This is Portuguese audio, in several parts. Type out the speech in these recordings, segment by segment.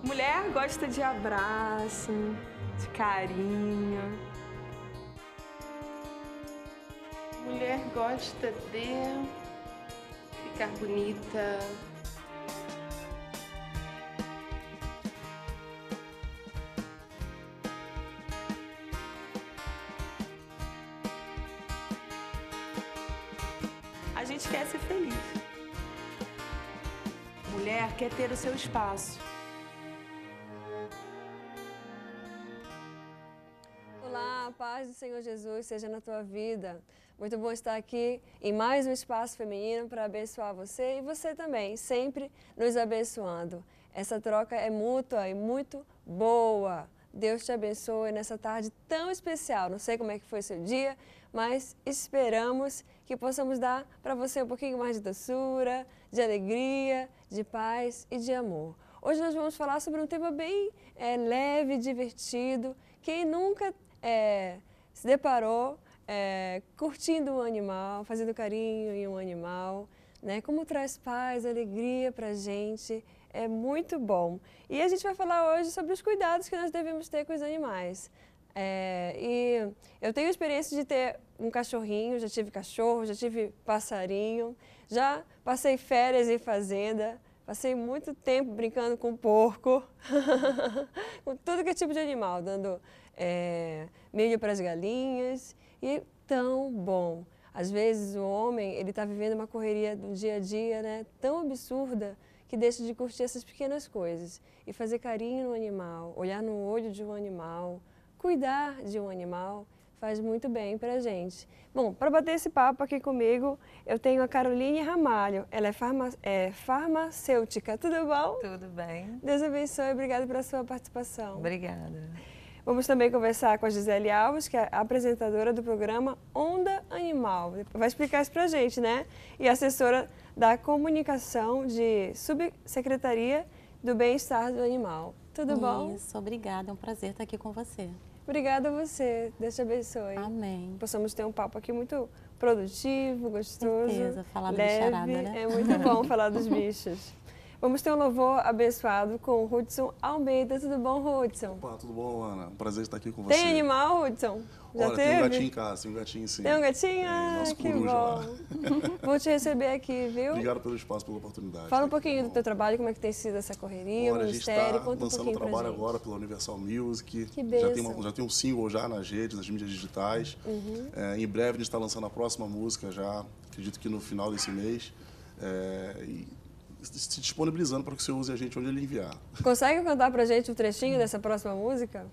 Mulher gosta de abraço, de carinho. Mulher gosta de ficar bonita. A gente quer ser feliz. Mulher quer ter o seu espaço. Olá, a paz do Senhor Jesus seja na tua vida. Muito bom estar aqui em mais um Espaço Feminino para abençoar você e você também, sempre nos abençoando. Essa troca é mútua e muito boa. Deus te abençoe nessa tarde tão especial. Não sei como é que foi seu dia, mas esperamos que possamos dar para você um pouquinho mais de doçura, de alegria, de paz e de amor. Hoje nós vamos falar sobre um tema bem leve, divertido. Quem nunca se deparou curtindo um animal, fazendo carinho em um animal, né? Como traz paz, alegria para a gente, é muito bom. E a gente vai falar hoje sobre os cuidados que nós devemos ter com os animais. E eu tenho experiência de ter um cachorrinho, já tive cachorro, já tive passarinho, já passei férias em fazenda, passei muito tempo brincando com porco, com tudo que é tipo de animal, dando milho para as galinhas, e tão bom. Às vezes o homem ele está vivendo uma correria do dia a dia, né, tão absurda, que deixa de curtir essas pequenas coisas e fazer carinho no animal, olhar no olho de um animal, cuidar de um animal, faz muito bem para a gente. Bom, para bater esse papo aqui comigo, eu tenho a Caroline Ramalho. Ela é farmacêutica. Tudo bom? Tudo bem. Deus abençoe. Obrigada pela sua participação. Obrigada. Vamos também conversar com a Gisele Alves, que é a apresentadora do programa Onda Animal. Vai explicar isso para a gente, né? E assessora da comunicação de Subsecretaria do Bem-Estar do Animal. Tudo bom? Isso, obrigada. É um prazer estar aqui com você. Obrigada a você. Deus te abençoe. Amém. Possamos ter um papo aqui muito produtivo, gostoso, certeza, falar leve. da bicharada, né? É muito bom falar dos bichos. Vamos ter um louvor abençoado com o Hudson Almeida. Tudo bom, Hudson? Opa, tudo bom, Ana? Um prazer estar aqui com você. Tem animal, Hudson? Já Olha, teve? tem um gatinho em casa, tem um gatinho sim. Tem um gatinho? Tem, Ah, nosso que coruja bom. lá. Vou te receber aqui, viu? Obrigado pelo espaço, pela oportunidade. Fala um tá aqui, pouquinho do bom. teu trabalho, como é que tem sido essa correria, Olha, o a gente ministério, está conta um lançando um pouquinho pra trabalho gente. agora pela Universal Music. Que já bênção. tem um single já nas redes, nas mídias digitais. Em breve a gente está lançando a próxima música já, acredito que no final desse mês. E se disponibilizando para que você use a gente onde ele enviar. Consegue cantar pra gente um trechinho dessa próxima música?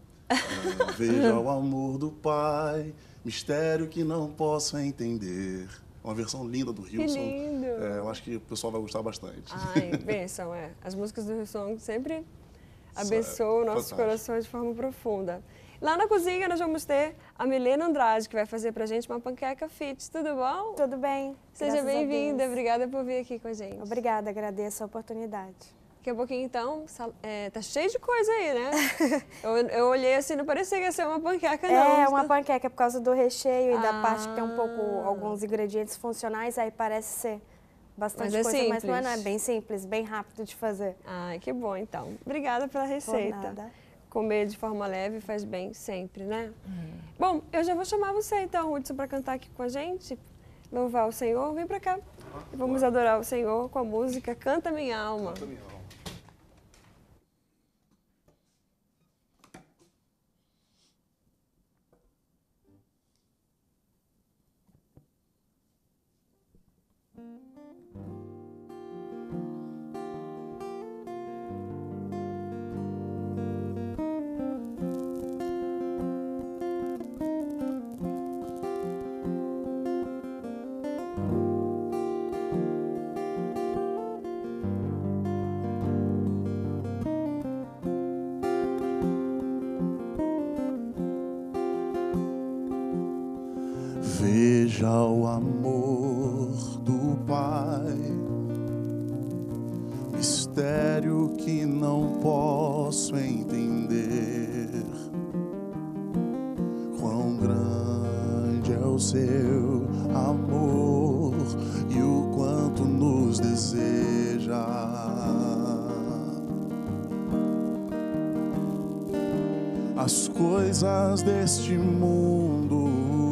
Veja o amor do Pai, mistério que não posso entender. Uma versão linda do Hilson. lindo! Eu acho que o pessoal vai gostar bastante. Ai, bênção, As músicas do Hillsong sempre abençoam nossos fantástico. corações de forma profunda. Lá na cozinha nós vamos ter a Milena Andrade, que vai fazer pra gente uma panqueca fit. Tudo bom? Tudo bem. Seja Graças a bem-vinda. Deus. Obrigada por vir aqui com a gente. Obrigada, agradeço a oportunidade. Daqui a pouquinho, então, tá cheio de coisa aí, né? eu olhei assim, não parecia que ia ser uma panqueca, não. É uma panqueca por causa do recheio e da parte que tem um pouco, Ah. alguns ingredientes funcionais, aí parece ser bastante Mas é coisa, mas não é, simples. bem simples, bem rápido de fazer. Ai, que bom, então. Obrigada pela Por receita. nada. Comer de forma leve faz bem sempre, né? Bom, eu já vou chamar você então, Hudson, para cantar aqui com a gente, louvar o Senhor. Vem para cá. E vamos adorar o Senhor com a música Canta Minha Alma. Canta minha alma. Veja o amor do Pai, mistério que não posso entender. Quão grande é o seu amor e o quanto nos deseja. As coisas deste mundo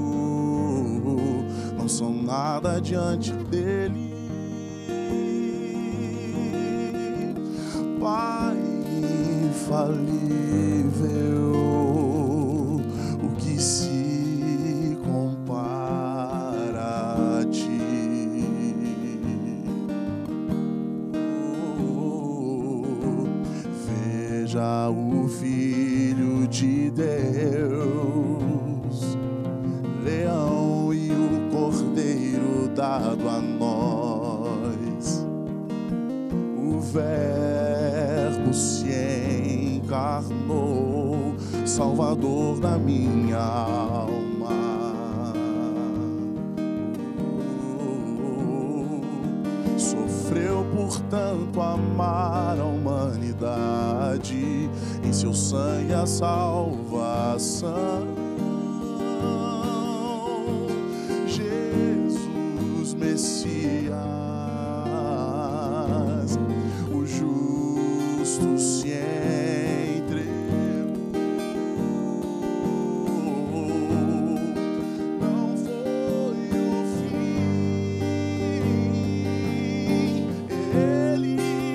não são nada diante dele. Pai infalível, o que se compara a ti? Veja o Filho de Deus, leão e o cordeiro dado a nós. O Verbo se encarnou, Salvador da minha alma. Sofreu, portanto, amar a humanidade, em seu sangue a salvação. Jesus Messias, o justo se entregou. Não foi o fim, ele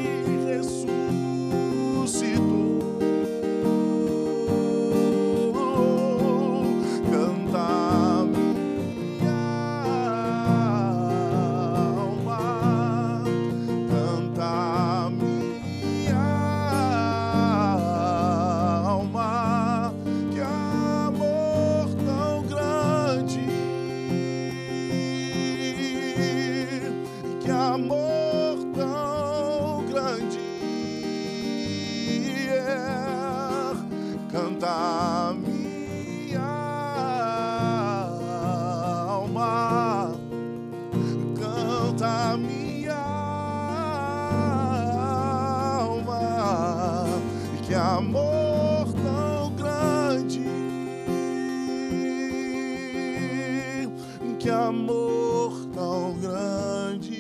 ressuscitou. Canta minha alma, canta minha alma, que amor tão grande, que amor tão grande é. Canta minha alma, canta minha alma, que amor tão grande, que amor tão grande,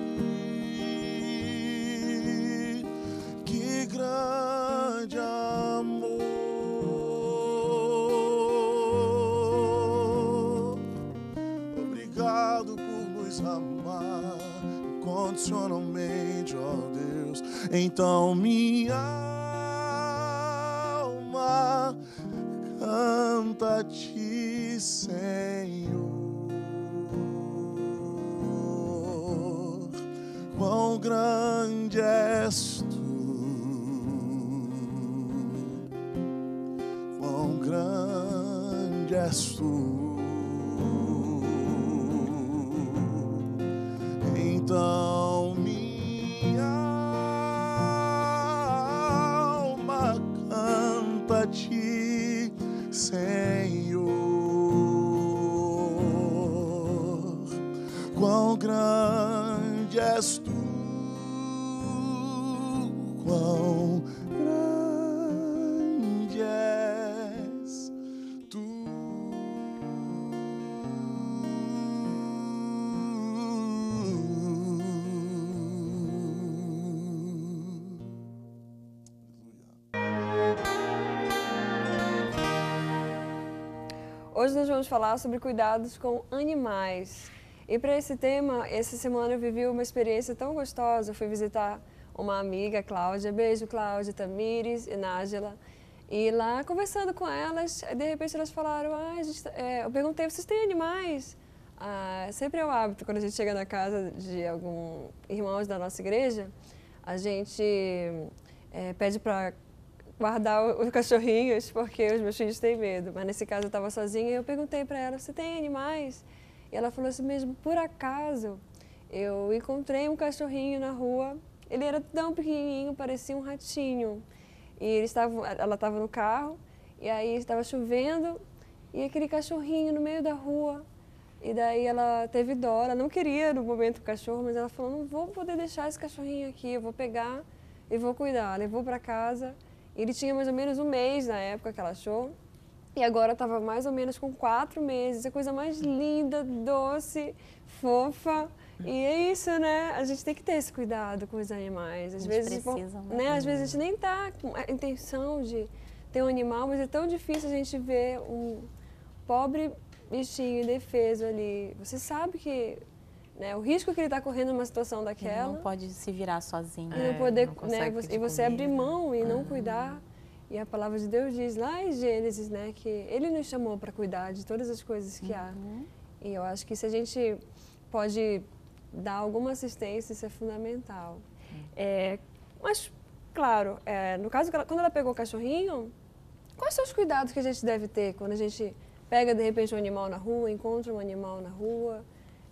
que grande amor. Obrigado por nos amar incondicionalmente, ó Deus. Então minha alma canta-te, Senhor. Quão grande és tu, quão grande és tu. Então minha alma canta-te, Senhor. Quão grande és tu, quão grande és tu. Hoje nós vamos falar sobre cuidados com animais. E para esse tema, essa semana eu vivi uma experiência tão gostosa. Eu fui visitar uma amiga, Cláudia. Beijo, Cláudia, Tamires e Nájila. E lá, conversando com elas, de repente elas falaram, eu perguntei, vocês têm animais? Sempre é o hábito, quando a gente chega na casa de algum irmãos da nossa igreja, a gente pede para guardar os cachorrinhos, porque os meus filhos têm medo. Mas nesse caso eu estava sozinha e eu perguntei para ela, você tem animais? E ela falou assim mesmo, por acaso, eu encontrei um cachorrinho na rua, ele era tão pequenininho, parecia um ratinho. E ela estava no carro, e aí estava chovendo, e aquele cachorrinho no meio da rua. E daí ela teve dó, ela não queria no momento o cachorro, mas ela falou, não vou poder deixar esse cachorrinho aqui, eu vou pegar e vou cuidar. Levou para casa, ele tinha mais ou menos um mês na época que ela achou, e agora estava mais ou menos com 4 meses, a coisa mais linda, doce, fofa. E é isso, né? A gente tem que ter esse cuidado com os animais. Às vezes, precisam, né? Às vezes a gente nem está com a intenção de ter um animal, mas é tão difícil a gente ver um pobre bichinho indefeso ali. Você sabe que, né, o risco que ele está correndo numa situação daquela. Ele não pode se virar sozinho. E não poder, não né, consegue pedir e você abrir comida. mão e não cuidar. E a palavra de Deus diz lá em Gênesis, né, que Ele nos chamou para cuidar de todas as coisas que há. E eu acho que se a gente pode dar alguma assistência, isso é fundamental. Mas, claro, no caso, quando ela pegou o cachorrinho, quais são os cuidados que a gente deve ter quando a gente pega, de repente, um animal na rua, encontra um animal na rua,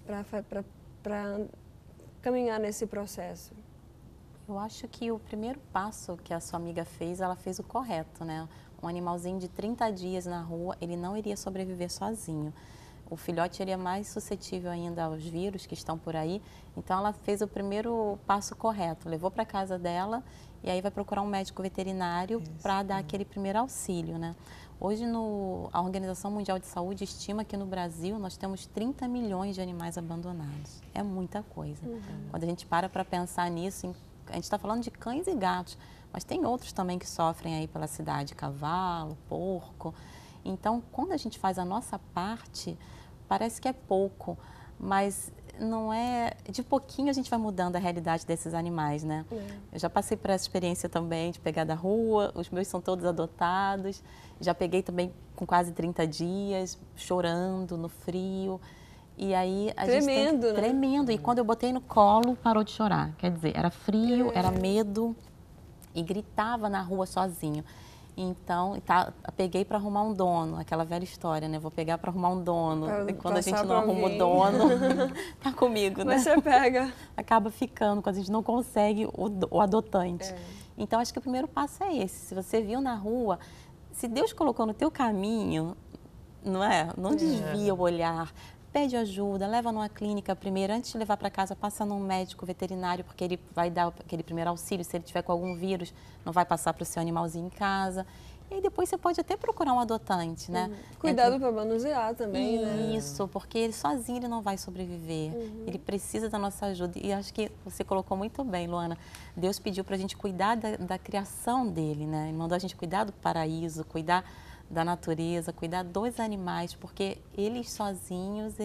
para caminhar nesse processo? Eu acho que o primeiro passo que a sua amiga fez, ela fez o correto, né? Um animalzinho de 30 dias na rua, ele não iria sobreviver sozinho. O filhote seria mais suscetível ainda aos vírus que estão por aí. Então, ela fez o primeiro passo correto, levou para casa dela e aí vai procurar um médico veterinário para dar aquele primeiro auxílio, né? Hoje, a Organização Mundial de Saúde estima que no Brasil nós temos 30 milhões de animais abandonados. É muita coisa. Quando a gente para pensar nisso, a gente está falando de cães e gatos, mas tem outros também que sofrem aí pela cidade, cavalo, porco. Então, quando a gente faz a nossa parte, parece que é pouco, mas não é... De pouquinho a gente vai mudando a realidade desses animais, né? Eu já passei por essa experiência também de pegar da rua, os meus são todos adotados, já peguei também com quase 30 dias, chorando no frio. E aí a gente tem que... né? Tremendo. E quando eu botei no colo, parou de chorar. Quer dizer, era frio, era medo e gritava na rua sozinho. Então, peguei para arrumar um dono, aquela velha história, né? Vou pegar para arrumar um dono. E quando a gente não arruma o dono, tá comigo, né? Mas você pega. Acaba ficando, quando a gente não consegue o adotante. Então, acho que o primeiro passo é esse. Se você viu na rua, se Deus colocou no teu caminho, não é? Não desvia o olhar. Pede ajuda, leva numa clínica primeiro, antes de levar para casa, passa num médico veterinário, porque ele vai dar aquele primeiro auxílio, se ele tiver com algum vírus, não vai passar para o seu animalzinho em casa. E aí depois você pode até procurar um adotante, né? Cuidado para manusear também, né? Isso, porque ele sozinho ele não vai sobreviver. Ele precisa da nossa ajuda. E acho que você colocou muito bem, Luana. Deus pediu para a gente cuidar da criação dele, né? Ele mandou a gente cuidar do paraíso, cuidar da natureza, cuidar dos animais, porque eles sozinhos,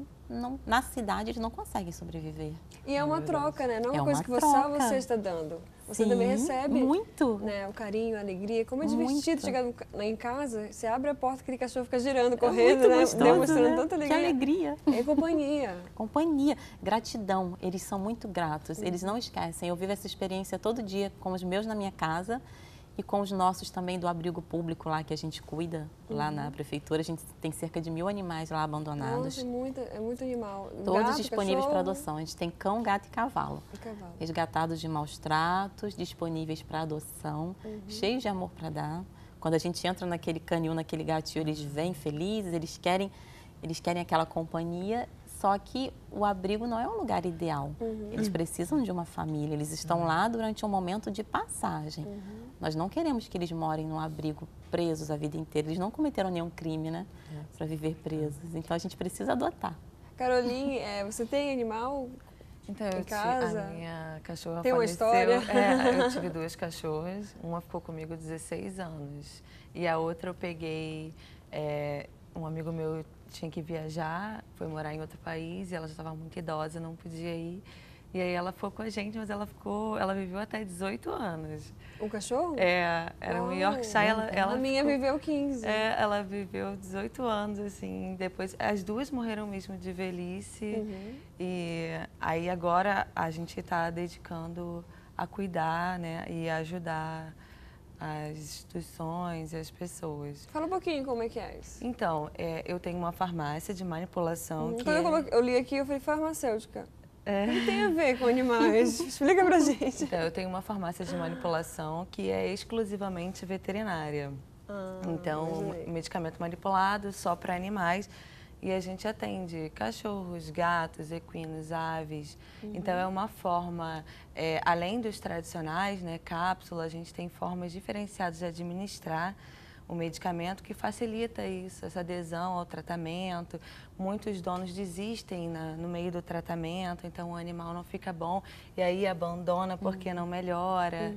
na cidade, eles não conseguem sobreviver. E é uma troca, né? Não é É uma coisa uma que só troca. você está dando. Você Sim, também recebe muito. Né, o carinho, a alegria. Como é Muito. divertido chegar em casa, você abre a porta, aquele cachorro fica girando, correndo, muito né? gostoso, Demonstrando né? tanta Que alegria. alegria. É companhia. Companhia, gratidão, eles são muito gratos, eles não esquecem. Eu vivo essa experiência todo dia com os meus na minha casa e com os nossos também do abrigo público lá que a gente cuida, lá na prefeitura. A gente tem cerca de 1000 animais lá abandonados. Nossa, é muito animal. Todos Gato, disponíveis para cachorro adoção. A gente tem cão, gato e cavalo. e cavalo. Resgatados de maus tratos, disponíveis para adoção, cheios de amor para dar. Quando a gente entra naquele canil, naquele gatinho, eles vêm felizes, eles querem aquela companhia. Só que o abrigo não é um lugar ideal. Eles precisam de uma família, eles estão lá durante um momento de passagem. Nós não queremos que eles morem num abrigo presos a vida inteira. Eles não cometeram nenhum crime, né? Para viver presos. Então a gente precisa adotar. Caroline, você tem animal? Então, Em casa? a minha cachorra Tem uma faleceu. história? Eu tive 2 cachorras, uma ficou comigo 16 anos e a outra eu peguei, um amigo meu tinha que viajar, foi morar em outro país e ela já estava muito idosa, não podia ir. E aí ela ficou com a gente, mas ela viveu até 18 anos. Um cachorro? Era um Yorkshire, A minha viveu 15. ela viveu 18 anos, assim, depois as duas morreram mesmo de velhice e aí agora a gente está dedicando a cuidar, né, e ajudar as instituições e as pessoas. Fala um pouquinho como é que é isso. Então, eu tenho uma farmácia de manipulação que Quando eu li aqui, eu falei farmacêutica. O que tem a ver com animais? Explica pra gente. Então, eu tenho uma farmácia de manipulação que é exclusivamente veterinária. Então, medicamento manipulado só para animais. E a gente atende cachorros, gatos, equinos, aves. Então, é uma forma, além dos tradicionais, né, cápsula, a gente tem formas diferenciadas de administrar o medicamento que facilita isso, essa adesão ao tratamento. Muitos donos desistem no meio do tratamento, então o animal não fica bom e aí abandona porque não melhora.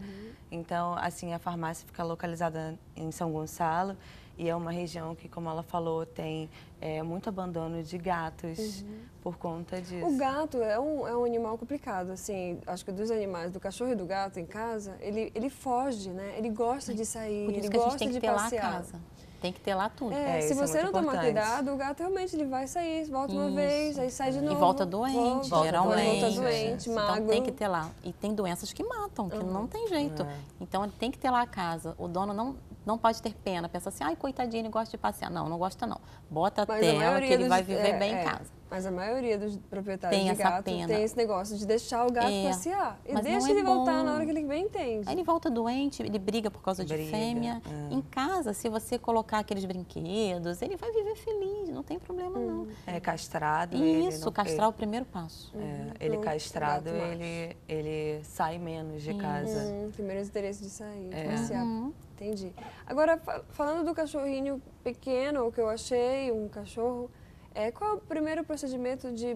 Então, assim, a farmácia fica localizada em São Gonçalo e é uma região que, como ela falou, tem muito abandono de gatos por conta disso. O gato é um animal complicado, assim, acho que dos animais, do cachorro e do gato em casa, ele foge, né? Ele gosta de sair, Por isso ele que a gente gosta tem que de ter lá a passear. casa. Tem que ter lá tudo. Se isso é você muito não tomar importante. cuidado, o gato realmente ele vai sair, volta uma vez, aí sai de novo. E volta doente, geralmente. Volta doente, magro. Então tem que ter lá. E tem doenças que matam, que não tem jeito. Então ele tem que ter lá a casa. O dono não pode ter pena. Pensa assim, ai, coitadinho, ele gosta de passear. Não gosta não. Bota a tela que ele vai viver bem em casa. Mas a maioria dos proprietários Tem de essa gato pena. tem esse negócio de deixar o gato passear. E Mas deixa não é ele voltar bom. na hora que ele bem entende. Aí ele volta doente, ele briga por causa de fêmea. Em casa, se você colocar aqueles brinquedos, ele vai viver feliz, não tem problema não. É castrado. Isso, castrar é o primeiro passo. Ele castrado, ele sai menos de casa. Tem menos interesse de sair, de passear. Entendi. Agora, falando do cachorrinho pequeno, o que eu achei, um cachorro, qual é o primeiro procedimento de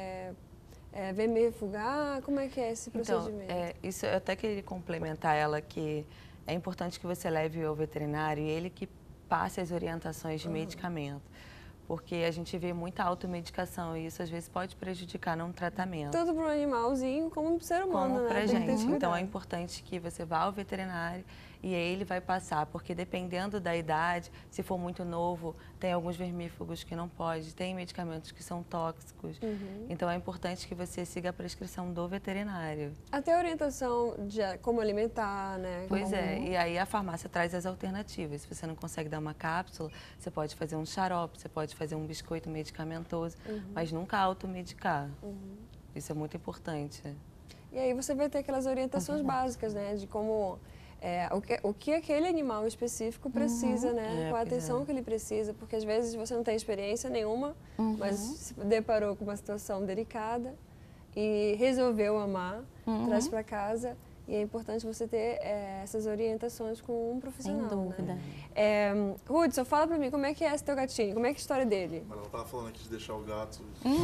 ver me refugar? Como é que é esse procedimento? Então, isso eu até queria complementar ela, que é importante que você leve ao veterinário e ele que passe as orientações de medicamento. Porque a gente vê muita automedicação e isso às vezes pode prejudicar num tratamento. Tanto para o animalzinho como para o ser humano, Como né? pra Tem que ter gente. esse Então é cuidado. importante que você vá ao veterinário e aí ele vai passar, porque dependendo da idade, se for muito novo, tem alguns vermífugos que não pode, tem medicamentos que são tóxicos. Então é importante que você siga a prescrição do veterinário. Até a orientação de como alimentar, né? Pois é, e aí a farmácia traz as alternativas. Se você não consegue dar uma cápsula, você pode fazer um xarope, você pode fazer um biscoito medicamentoso, mas nunca automedicar. Isso é muito importante. E aí você vai ter aquelas orientações básicas, né? De como, o que aquele animal específico precisa, né? Qual a atenção que ele precisa, porque às vezes você não tem experiência nenhuma, mas se deparou com uma situação delicada e resolveu amar, traz para casa. E é importante você ter essas orientações com um profissional. Sem dúvida. Né? Hudson, fala pra mim, como é que é esse teu gatinho? Como é que é a história dele? Mas ela tava falando aqui de deixar o gato.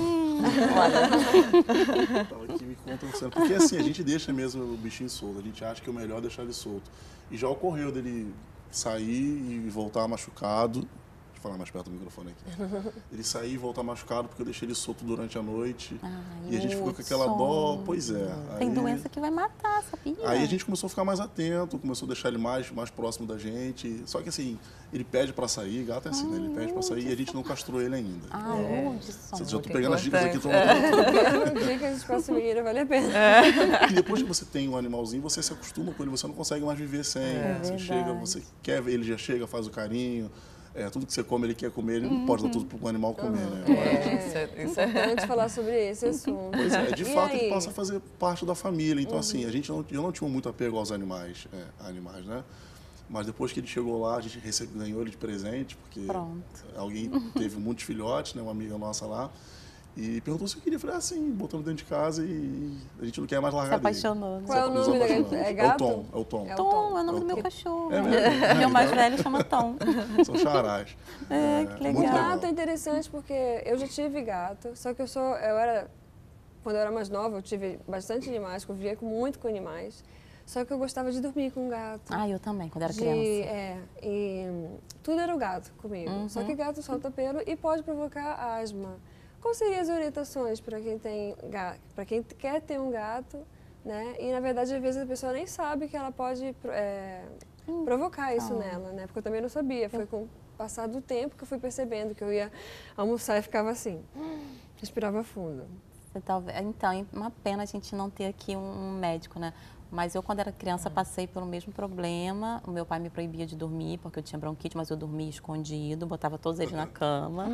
Olha. Tava aqui me contando. Porque assim, a gente deixa mesmo o bichinho solto. A gente acha que é o melhor deixar ele solto. E já ocorreu dele sair e voltar machucado. Deixa eu falar mais perto do microfone aqui. Ele sair e voltar machucado porque eu deixei ele solto durante a noite. E a gente ficou com aquela dó. Pois é. Tem Aí- doença que vai matar, sabia? Aí a gente começou a ficar mais atento, começou a deixar ele mais próximo da gente. Só que assim, ele pede pra sair, gato é assim, né? Ele pede pra sair e a gente não castrou ele ainda. Hudson. Já tô pegando as dicas aqui. Dicas de espaço menina, vale a pena. E depois que você tem um animalzinho, você se acostuma com ele, você não consegue mais viver sem. Você chega, você quer ver, ele já chega, faz o carinho. Tudo que você come, ele quer comer, ele não pode dar tudo para o animal comer, né? Isso é Importante falar sobre esse assunto. Pois é, de E fato aí? ele passa a fazer parte da família. Então, assim, eu não tinha muito apego aos animais, né? Mas depois que ele chegou lá, a gente ganhou ele de presente, porque alguém teve muitos filhotes, né? Uma amiga nossa lá. E perguntou se eu queria. Eu falei, sim, botamos dentro de casa e a gente não quer mais largar Se apaixonou. Qual é o Nos nome da apaixonamos. gato? É gato? É o Tom. Tom, é o nome do meu cachorro. É mesmo? Meu mais velho chama Tom. São charás. Que legal. Muito legal. Gato é interessante porque eu já tive gato, só que quando eu era mais nova, eu tive bastante animais, convivia muito com animais. Só que eu gostava de dormir com gato. Eu também, quando era criança. E tudo era o gato comigo. Só que gato solta pelo e pode provocar asma. Quais seriam as orientações para quem tem gato, para quem quer ter um gato, né? E na verdade às vezes a pessoa nem sabe que ela pode provocar isso nela, né? Porque eu também não sabia. Foi com o passar do tempo que eu fui percebendo que eu ia almoçar e ficava assim, respirava fundo. Então, é uma pena a gente não ter aqui um médico, né? Mas eu, quando era criança, passei pelo mesmo problema. O meu pai me proibia de dormir, porque eu tinha bronquite, mas eu dormia escondido, botava todos eles na cama.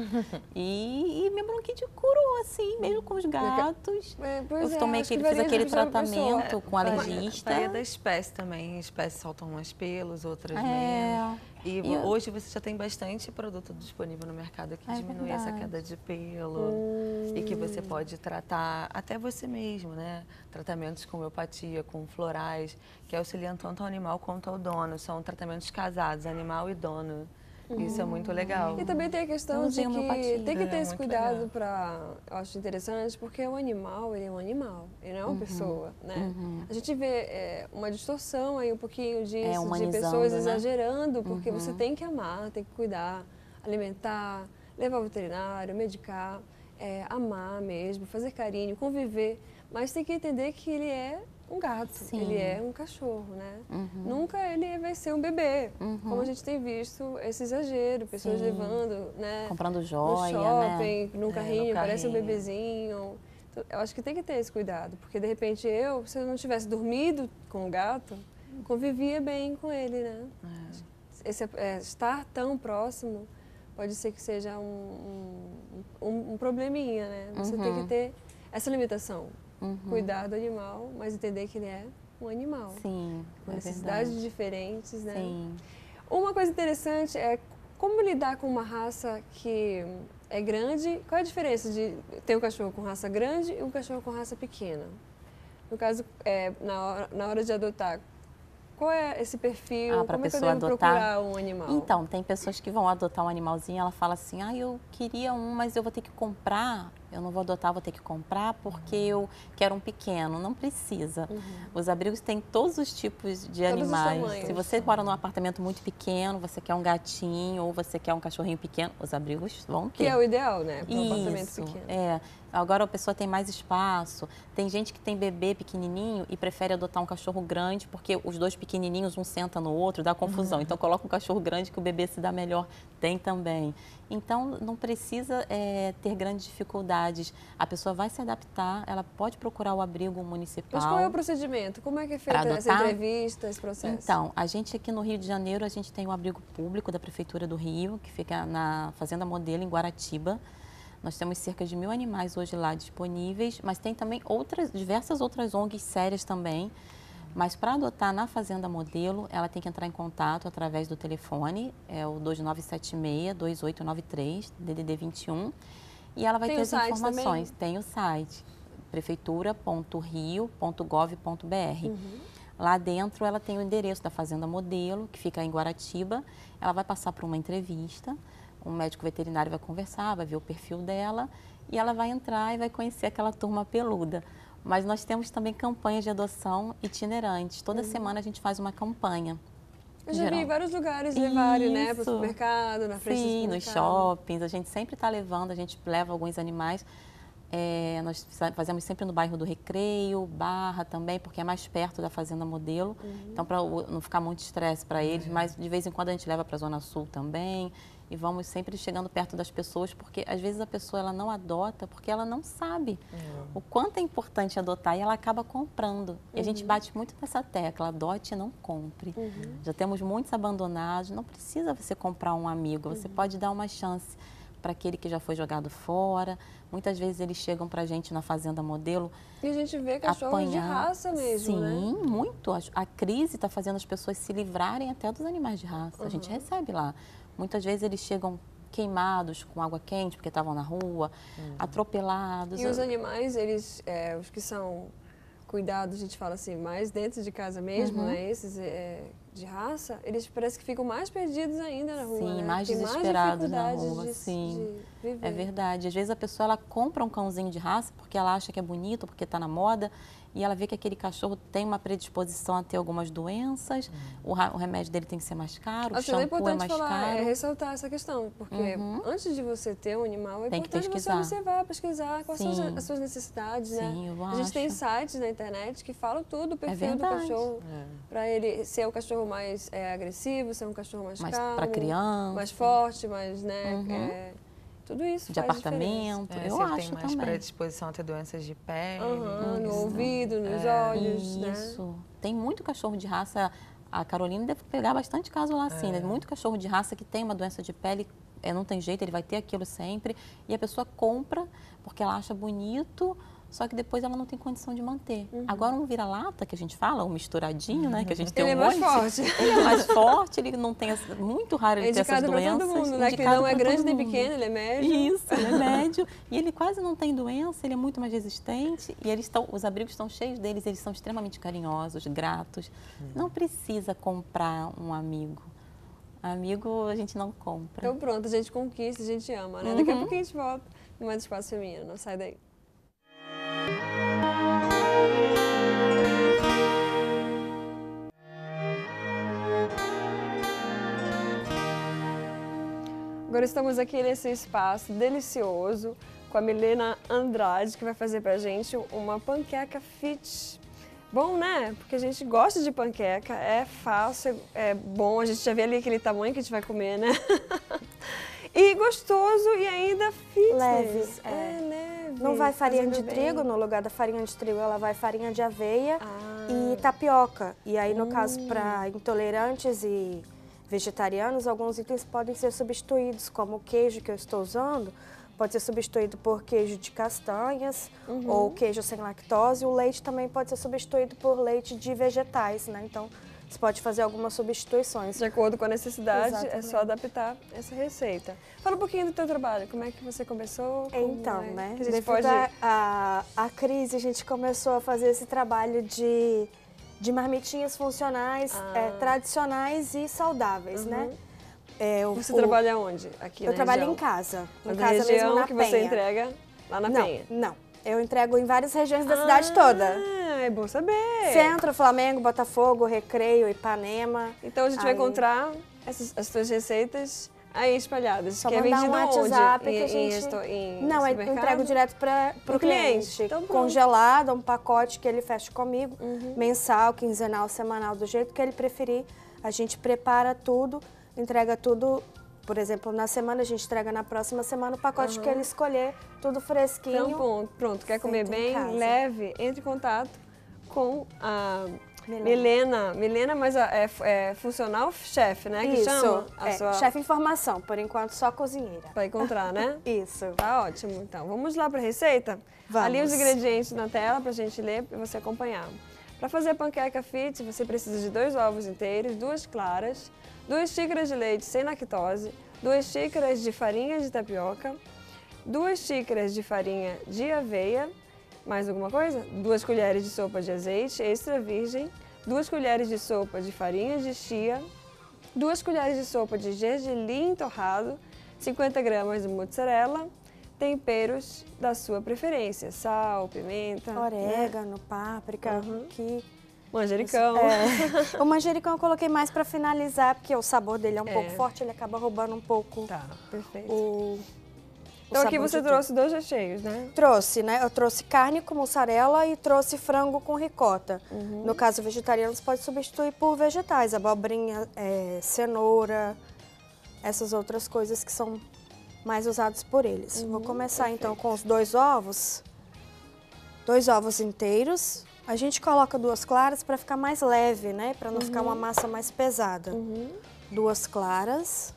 E minha bronquite curou, assim, mesmo com os gatos. Eu tomei fiz aquele tratamento com alergista. Varia da espécie também. Espécies soltam mais pelos, outras menos. E hoje você já tem bastante produto disponível no mercado que diminui essa queda de pelo e que você pode tratar até você mesmo, né? Tratamentos com homeopatia, com florais, que auxiliam tanto ao animal quanto ao dono. São tratamentos casados, animal e dono. Isso é muito legal. E também tem a questão de que homeopatia. tem que ter É esse muito cuidado legal. para... Eu acho interessante porque o animal, ele é um animal, ele não é uma pessoa, né? A gente vê uma distorção aí um pouquinho disso, de humanizando, pessoas né? exagerando, porque você tem que amar, tem que cuidar, alimentar, levar ao veterinário, medicar, amar mesmo, fazer carinho, conviver, mas tem que entender que ele é um gato, Sim. ele é um cachorro, né? Nunca ele vai ser um bebê, como a gente tem visto esse exagero, pessoas Sim. levando, né? Comprando No joia, shopping, né? num carrinho, parece um carrinho. bebezinho. Então, eu acho que tem que ter esse cuidado, porque de repente se eu não tivesse dormido com o gato, convivia bem com ele, né? Estar tão próximo pode ser que seja um probleminha, né? Você tem que ter essa limitação. Cuidar do animal, mas entender que ele é um animal. Sim, Com é necessidades verdade. diferentes, né? Sim. Uma coisa interessante é como lidar com uma raça que é grande. Qual é a diferença de ter um cachorro com raça grande e um cachorro com raça pequena? No caso, na hora de adotar, qual é esse perfil? Pra Como é que eu pessoa devo adotar? procurar um animal? Então, tem pessoas que vão adotar um animalzinho, ela fala assim, eu queria um, mas eu vou ter que comprar, eu não vou adotar, vou ter que comprar porque eu quero um pequeno. Não precisa. Os abrigos têm todos os tipos de Todos os animais. tamanhos. Se você mora num apartamento muito pequeno, você quer um gatinho ou você quer um cachorrinho pequeno, os abrigos vão ter. Que é o ideal, né? Para um apartamento Isso, pequeno. Agora a pessoa tem mais espaço. Tem gente que tem bebê pequenininho e prefere adotar um cachorro grande porque os dois pequenininhos, um senta no outro, dá confusão. Então coloca um cachorro grande que o bebê se dá melhor. Tem também. Então não precisa ter grandes dificuldades. A pessoa vai se adaptar, ela pode procurar o abrigo municipal. Mas qual é o procedimento? Como é que é feita Pra essa adotar? entrevista, esse processo? Então, a gente aqui no Rio de Janeiro, a gente tem um abrigo público da Prefeitura do Rio, que fica na Fazenda Modelo, em Guaratiba. Nós temos cerca de 1000 animais hoje lá disponíveis, mas tem também diversas outras ONGs sérias também. Mas para adotar na Fazenda Modelo, ela tem que entrar em contato através do telefone, é o 2976-2893, DDD 21, e ela vai Tem ter o as site informações. Tem o site, prefeitura.rio.gov.br. Lá dentro ela tem o endereço da Fazenda Modelo, que fica em Guaratiba. Ela vai passar por uma entrevista, um médico veterinário vai conversar, vai ver o perfil dela e ela vai entrar e vai conhecer aquela turma peluda. Mas nós temos também campanhas de adoção itinerantes. Toda semana a gente faz uma campanha. Eu já vi em vários lugares levarem, né? Para o Isso. supermercado, na frente do Sim, nos supermercado. shoppings. A gente sempre está levando, a gente leva alguns animais. Nós fazemos sempre no bairro do Recreio, Barra também, porque é mais perto da Fazenda Modelo. Então, para não ficar muito estresse para eles, mas de vez em quando a gente leva para a Zona Sul também. E vamos sempre chegando perto das pessoas, porque às vezes a pessoa ela não adota porque ela não sabe o quanto é importante adotar e ela acaba comprando. E a gente bate muito nessa tecla, adote e não compre. Já temos muitos abandonados, não precisa você comprar um amigo, você pode dar uma chance para aquele que já foi jogado fora. Muitas vezes eles chegam para a gente na Fazenda Modelo. E a gente vê cachorros de raça mesmo, né? Sim, muito. A crise está fazendo as pessoas se livrarem até dos animais de raça. A gente recebe lá. Muitas vezes eles chegam queimados com água quente porque estavam na rua, atropelados. E os animais, eles, os que são cuidados, a gente fala assim, mais dentro de casa mesmo, né? Esses de raça, eles parece que ficam mais perdidos ainda na rua, Sim, né? mais Tem desesperados na dificuldade rua, sim. de viver. É verdade. Às vezes a pessoa ela compra um cãozinho de raça porque ela acha que é bonito, porque está na moda, e ela vê que aquele cachorro tem uma predisposição a ter algumas doenças, o remédio dele tem que ser mais caro, o Acho que é shampoo é importante mais falar, caro. ressaltar essa questão, porque antes de você ter um animal, é Tem que importante você pesquisar. observar, pesquisar quais são Sim. as suas necessidades, né? Sim, eu A gente tem acho. sites na internet que falam tudo, o perfil do verdade. cachorro, para ele ser um cachorro mais agressivo, ser um cachorro mais calmo, para criança. mais forte, mais, né? Tudo isso De faz apartamento, Se eu ele acho tem mais também. predisposição a ter doenças de pele. diferença. No ouvido, nos olhos, né? Isso. Tem muito cachorro de raça. A Carolina deve pegar bastante caso lá, assim, né? Muito cachorro de raça que tem uma doença de pele, não tem jeito, ele vai ter aquilo sempre. E a pessoa compra porque ela acha bonito, só que depois ela não tem condição de manter. Agora um vira-lata, que a gente fala, um misturadinho, né? Que a gente tem Ele um é mais monte. forte. Ele é mais forte, ele não tem, muito raro É ele ter essas indicado para doenças. todo mundo, né? Que Indicado não é pra grande todo nem mundo. pequeno, ele é médio. Isso, ele é médio e ele quase não tem doença, ele é muito mais resistente e os abrigos estão cheios deles, eles são extremamente carinhosos, gratos. Não precisa comprar um amigo. Amigo a gente não compra. Então pronto, a gente conquista, a gente ama, né? Daqui a pouco a gente volta no Mais Espaço Feminino. Não sai daí. Agora estamos aqui nesse espaço delicioso com a Milena Andrade, que vai fazer pra gente uma panqueca fit. Bom, né? Porque a gente gosta de panqueca, é fácil, é bom, a gente já vê ali aquele tamanho que a gente vai comer, né? E gostoso e ainda fitness. Leve. Leve. Não vai farinha de fazendo bem. trigo, no lugar da farinha de trigo ela vai farinha de aveia e tapioca. E aí, no caso, para intolerantes e vegetarianos, alguns itens podem ser substituídos, como o queijo que eu estou usando, pode ser substituído por queijo de castanhas ou queijo sem lactose. O leite também pode ser substituído por leite de vegetais, né? Então, você pode fazer algumas substituições. De acordo com a necessidade, Exatamente. é só adaptar essa receita. Fala um pouquinho do teu trabalho, como é que você começou? Então, né? Que a gente Devido pode... à crise, a gente começou a fazer esse trabalho de marmitinhas funcionais, tradicionais e saudáveis, né? Você trabalha onde? Aqui Eu na trabalho região? em casa. Na Em casa região mesmo, na que Penha. você entrega lá na Penha? Não. Eu entrego em várias regiões da cidade toda. Ah, é bom saber. Centro, Flamengo, Botafogo, Recreio, Ipanema. Então a gente vai encontrar as tuas receitas aí espalhadas. Só que é mandar vendido um onde? WhatsApp que a Em gente... Não, eu supermercado? entrego direto para o cliente. Então, pronto. Congelado, um pacote que ele fecha comigo, mensal, quinzenal, semanal, do jeito que ele preferir. A gente prepara tudo, entrega tudo. Por exemplo, na semana a gente entrega na próxima semana o pacote que ele escolher, tudo fresquinho. Então, pronto. Quer comer feito em bem, casa. leve, entre em contato com a Milena. Milena, mas é funcional chefe, né? Que Isso, chama a sua... chefe em formação, por enquanto só cozinheira. Para encontrar, né? Isso. Tá ótimo, então. Vamos lá para a receita? Vamos. Ali os ingredientes na tela para a gente ler e você acompanhar. Para fazer a panqueca fit, você precisa de 2 ovos inteiros, 2 claras, 2 xícaras de leite sem lactose, 2 xícaras de farinha de tapioca, 2 xícaras de farinha de aveia, mais alguma coisa? 2 colheres de sopa de azeite extra virgem, 2 colheres de sopa de farinha de chia, 2 colheres de sopa de gergelim torrado, 50 gramas de mozzarella, temperos da sua preferência, sal, pimenta, Orégano, páprica, que... manjericão. O manjericão eu coloquei mais para finalizar, porque o sabor dele é um pouco forte, ele acaba roubando um pouco Tá, perfeito. o Então aqui sabor você de trouxe 2 recheios, né? tudo. Trouxe, né? Eu trouxe carne com mussarela e trouxe frango com ricota. No caso vegetariano, você pode substituir por vegetais, abobrinha, cenoura, essas outras coisas que são mais usados por eles. Vou começar então com os 2 ovos. 2 ovos inteiros. A gente coloca 2 claras para ficar mais leve, né? Para não ficar uma massa mais pesada. 2 claras.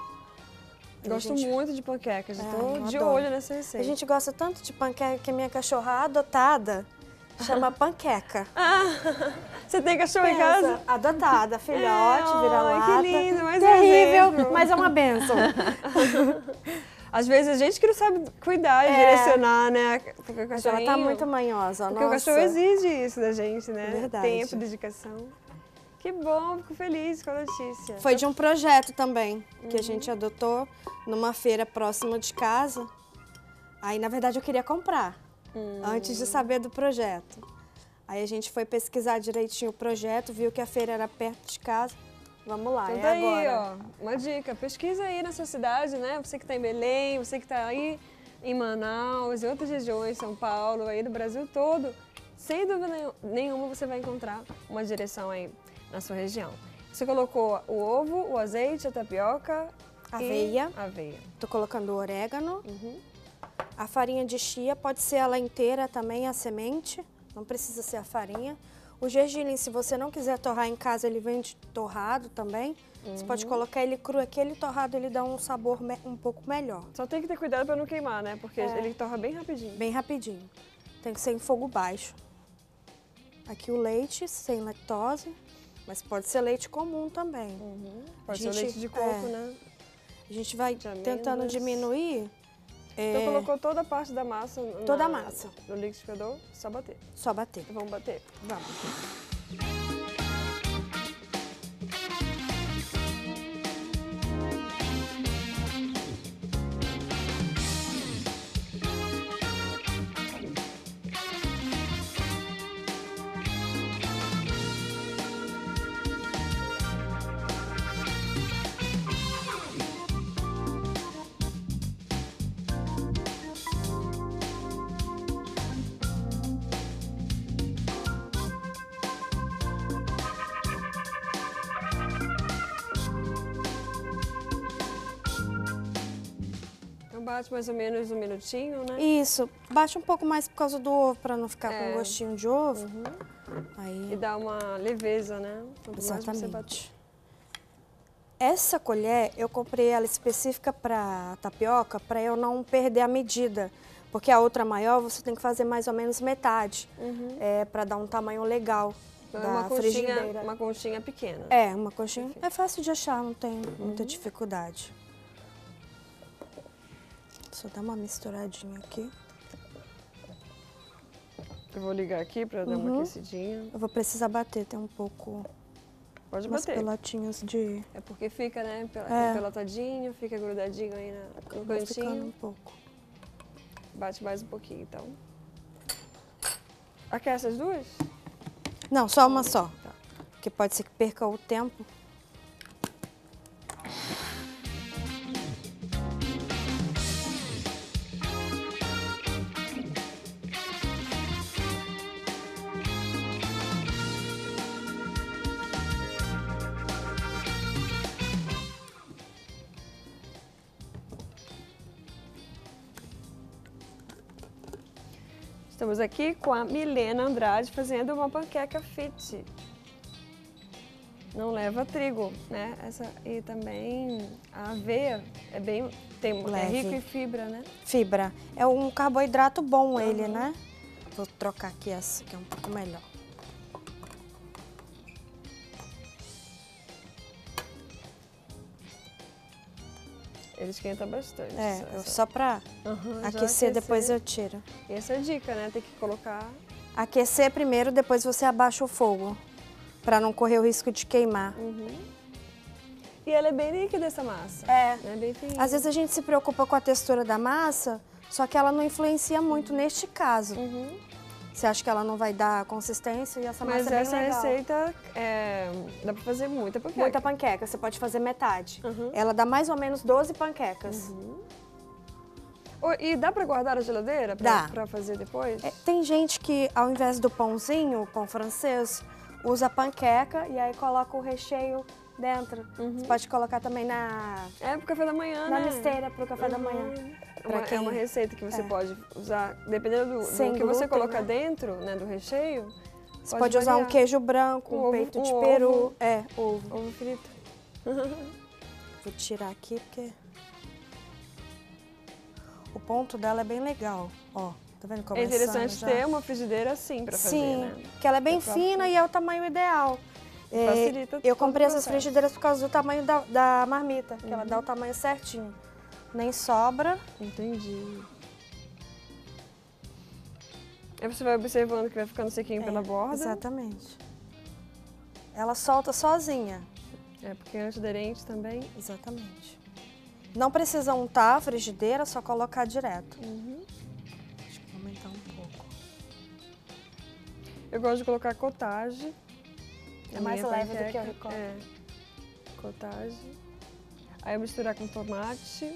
Gosto muito de panquecas, estou eu de adoro. olho nessa receita. A gente gosta tanto de panqueca que minha cachorra adotada chama panqueca. Você tem cachorro em casa? Adotada, filhote, vira-lata. Ai, que lindo, mais um terrível, exemplo. mas é uma bênção. Às vezes a gente que não sabe cuidar e direcionar, né? Porque o Mas ela tá cachorrinho... muito manhosa, Porque o nossa. cachorro exige isso da gente, né? Verdade. Tempo, dedicação. Que bom, fico feliz com a notícia. Foi de um projeto também, que a gente adotou numa feira próxima de casa. Aí, na verdade, eu queria comprar, antes de saber do projeto. Aí a gente foi pesquisar direitinho o projeto, viu que a feira era perto de casa. Vamos lá, Então é tá aí, agora. ó, uma dica. Pesquisa aí na sua cidade, né? Você que tá em Belém, você que tá aí em Manaus, em outras regiões, São Paulo, aí do Brasil todo. Sem dúvida nenhuma você vai encontrar uma direção aí na sua região. Você colocou o ovo, o azeite, a tapioca Aveia. e aveia. Tô colocando o orégano. A farinha de chia, pode ser ela inteira também, a semente. Não precisa ser a farinha. O gergelim, se você não quiser torrar em casa, ele vende torrado também. Você pode colocar ele cru. Aquele torrado, ele dá um sabor um pouco melhor. Só tem que ter cuidado para não queimar, né? Porque ele torra bem rapidinho. Bem rapidinho. Tem que ser em fogo baixo. Aqui o leite, sem lactose. Mas pode ser leite comum também. Pode ser leite de coco, né? A gente vai De amêndoas. tentando diminuir. Então colocou toda a parte da massa Toda a massa. no liquidificador, só bater. Só bater. Vamos bater. Vamos. bate mais ou menos 1 minutinho, né? Isso, bate um pouco mais por causa do ovo, para não ficar com gostinho de ovo. E dá uma leveza, né? Quanto mais você bater. Exatamente. Essa colher, eu comprei ela específica para tapioca, para eu não perder a medida. Porque a outra maior, você tem que fazer mais ou menos metade, para dar um tamanho legal da frigideira. Uma conchinha pequena. É, uma conchinha. É fácil de achar, não tem muita dificuldade. Só dar uma misturadinha aqui. Eu vou ligar aqui para dar uma aquecidinha. Eu vou precisar bater, tem um pouco... Pode umas bater. pelotinhas de... É porque fica, né, pelotadinho, fica grudadinho aí no Vai ficando cantinho. um pouco. Bate mais um pouquinho, então. Aquece as duas? Não, só uma só. Tá. Porque pode ser que perca o tempo. Estamos aqui com a Milena Andrade fazendo uma panqueca fit. Não leva trigo, né? E também a aveia é bem é rico em fibra, né? Fibra. É um carboidrato bom ele, né? Vou trocar aqui essa, que é um pouco melhor. Ele esquenta bastante. Só para aquecer, depois eu tiro. E essa é a dica, né? Tem que colocar... Aquecer primeiro, depois você abaixa o fogo, para não correr o risco de queimar. E ela é bem líquida, essa massa. É. É bem fininha. Às vezes a gente se preocupa com a textura da massa, só que ela não influencia muito neste caso. Você acha que ela não vai dar consistência e essa massa é bem legal. Mas essa receita dá pra fazer muita panqueca. Muita panqueca, você pode fazer metade. Ela dá mais ou menos 12 panquecas. E dá pra guardar na geladeira pra fazer depois? Tem gente que, ao invés do pãozinho, o pão francês, usa panqueca e aí coloca o recheio dentro. Você pode colocar também pro café da manhã, na né? misteira pro café da manhã. É uma receita que você pode usar, dependendo do que você colocar dentro, né, do recheio. Você pode usar um queijo branco, um peito de peru. Ovo. Ovo frito. Vou tirar aqui porque o ponto dela é bem legal. Ó, tá vendo como é interessante ter uma frigideira assim pra fazer, né? Sim, que ela é bem fina e é o tamanho ideal. Facilita. Eu comprei essas frigideiras por causa do tamanho da marmita, que ela dá o tamanho certinho. Nem sobra. Entendi. Aí você vai observando que vai ficando sequinho pela borda. Exatamente. Ela solta sozinha. Porque é antiaderente também. Exatamente. Não precisa untar a frigideira, só colocar direto. Deixa eu aumentar um pouco. Eu gosto de colocar cottage. É mais leve do que a ricota. Cottage. Aí eu misturar com tomate.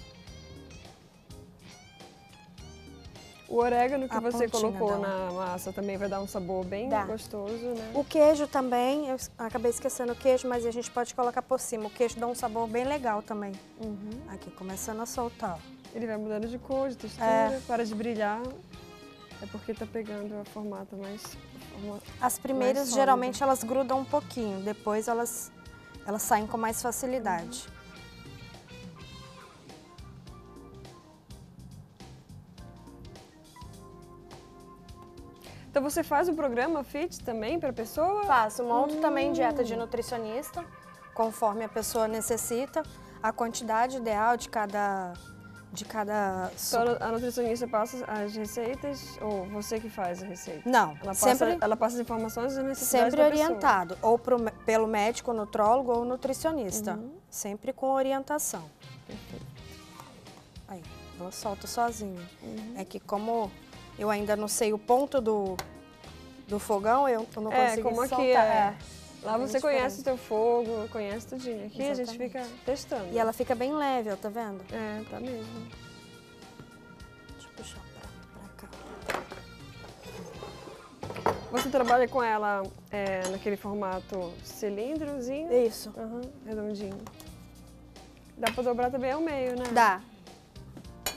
O orégano que você colocou na massa também vai dar um sabor bem gostoso, né? O queijo também, eu acabei esquecendo o queijo, mas a gente pode colocar por cima. O queijo dá um sabor bem legal também. Aqui, começando a soltar. Ele vai mudando de cor, de textura, para de brilhar. É porque tá pegando a formato mais... As primeiras, geralmente, elas grudam um pouquinho. Depois, elas saem com mais facilidade. Então você faz um programa fit também para a pessoa? Faço, monto também dieta de nutricionista, conforme a pessoa necessita, a quantidade ideal de cada Então a nutricionista passa as receitas ou você que faz a receita? Não, ela passa as informações e necessidades sempre da pessoa. orientado, ou pelo médico, nutrólogo ou nutricionista, sempre com orientação. Perfeito. Aí, ela solta sozinha. É que como eu ainda não sei o ponto do fogão, eu não consigo como soltar. aqui lá você conhece o teu fogo, conhece tudinho. Aqui a gente fica testando. E ela fica bem leve, ó, tá vendo? Tá mesmo. Deixa eu puxar o prato pra cá. Você trabalha com ela naquele formato cilindrozinho? Isso. Redondinho. Dá pra dobrar também ao meio, né? Dá.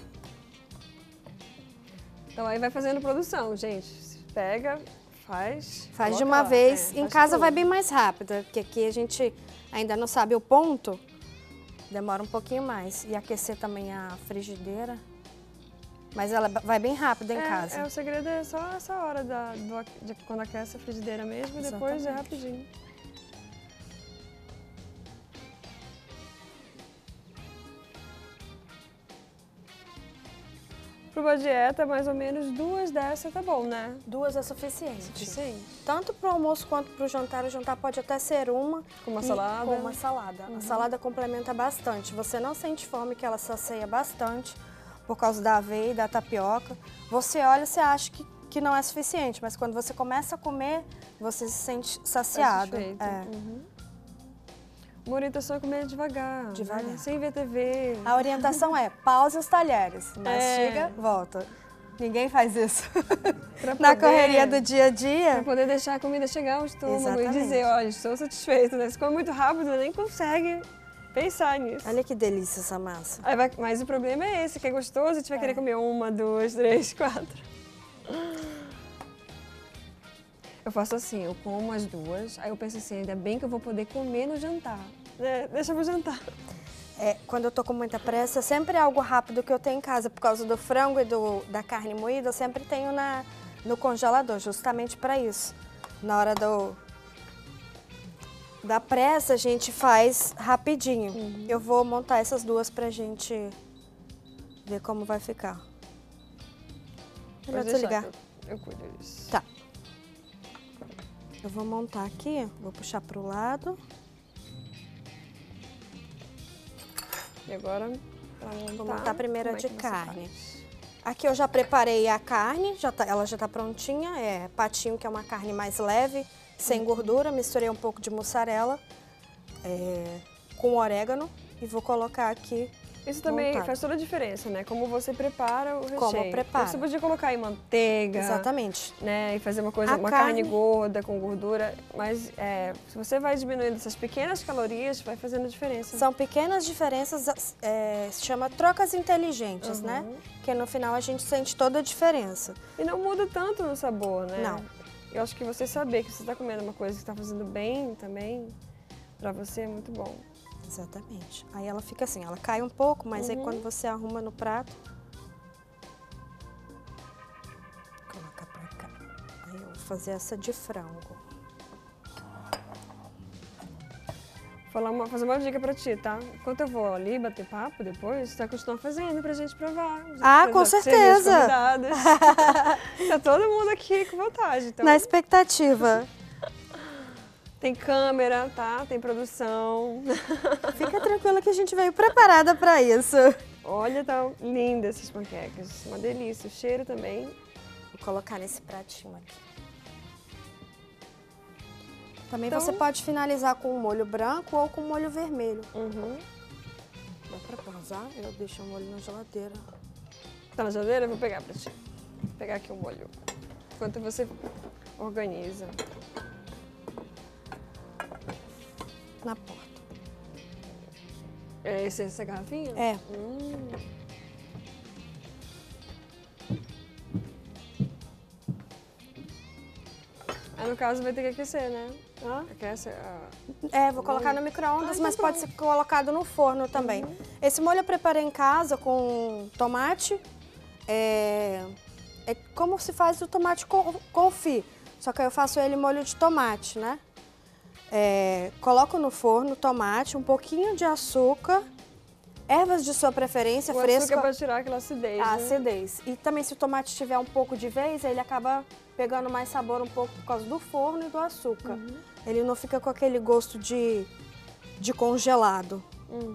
Então aí vai fazendo produção, gente. Pega, faz Faz de coloca uma lá. vez. Em faz casa vai tudo. bem mais rápido, porque aqui a gente ainda não sabe o ponto. Demora um pouquinho mais. E aquecer também a frigideira. Mas ela vai bem rápido em casa. O segredo é só essa hora de quando aquece a frigideira mesmo, e depois é Exatamente. rapidinho. Para uma dieta, mais ou menos 2 dessas tá bom, né? 2 é suficiente. Suficiente. Tanto para o almoço quanto para o jantar. O jantar pode até ser uma. Com uma e salada. Com uma salada. A salada complementa bastante. Você não sente fome, que ela sacia bastante por causa da aveia e da tapioca. Você olha e você acha que não é suficiente, mas quando você começa a comer, você se sente saciado. Satisfeito. É. Uma orientação é comer devagar. Devagar. Né? Sem ver TV. A orientação é pause os talheres, mastiga, volta. Ninguém faz isso. Na correria do dia a dia. Para poder deixar a comida chegar ao estômago Exatamente. e dizer, olha, estou satisfeito, né? Se come muito rápido, nem consegue pensar nisso. Olha que delícia essa massa. Aí mas o problema é esse, que é gostoso, a gente vai querer comer 1, 2, 3, 4. Eu faço assim, eu como as 2, aí eu penso assim, ainda bem que eu vou poder comer no jantar, né? Deixa pro jantar. Quando eu tô com muita pressa, sempre é algo rápido que eu tenho em casa, por causa do frango e da carne moída, eu sempre tenho no congelador, justamente para isso. Na hora da pressa, a gente faz rapidinho. Eu vou montar essas 2 pra gente ver como vai ficar. Melhor Pode deixar desligar. que eu cuido disso. Tá. Eu vou montar aqui, vou puxar pro lado. E agora, para montar... Vou montar a primeira como é de que você carne. faz? Aqui eu já preparei a carne, ela já tá prontinha, é patinho, que é uma carne mais leve, sem gordura. Misturei um pouco de mussarela com orégano e vou colocar aqui. Isso também montado. faz toda a diferença, né? Como você prepara o recheio. Como eu preparo. Você podia colocar aí manteiga, Exatamente. né? E fazer uma A carne gorda, com gordura. Mas se você vai diminuindo essas pequenas calorias, vai fazendo a diferença. São pequenas diferenças, se chama trocas inteligentes, né? Que no final a gente sente toda a diferença. E não muda tanto no sabor, né? Não. Eu acho que você saber que você está comendo uma coisa que está fazendo bem também, pra você é muito bom. Exatamente. Aí ela fica assim, ela cai um pouco, mas aí quando você arruma no prato, coloca pra cá. Aí eu vou fazer essa de frango. Fazer uma dica pra ti, tá? Enquanto eu vou ali bater papo depois, você vai continuar fazendo pra gente provar. Ah, com certeza! Tá todo mundo aqui com vontade. Então, Na expectativa. tem câmera, tá? Tem produção. Fica tranquila que a gente veio preparada pra isso. Olha, tá linda essas panquecas. Uma delícia. O cheiro também. Vou colocar nesse pratinho aqui. Também Então- você pode finalizar com um molho branco ou com um molho vermelho. Dá pra pausar? Eu deixo o molho na geladeira. Tá na geladeira? Eu vou pegar pra ti. Vou pegar aqui o molho. Enquanto você organiza. Na porta. É essa garrafinha? É. Aí no caso vai ter que aquecer, né? Hã? Aquece Vou colocar no micro-ondas, então mas pode ser colocado no forno também. Esse molho eu preparei em casa com tomate. É como se faz o tomate confit, só que aí eu faço ele molho de tomate, né? Coloco no forno tomate, um pouquinho de açúcar, ervas de sua preferência, o fresca. açúcar para tirar aquela acidez. A né? acidez. E também se o tomate tiver um pouco de vez, ele acaba pegando mais sabor um pouco por causa do forno e do açúcar. Ele não fica com aquele gosto de congelado.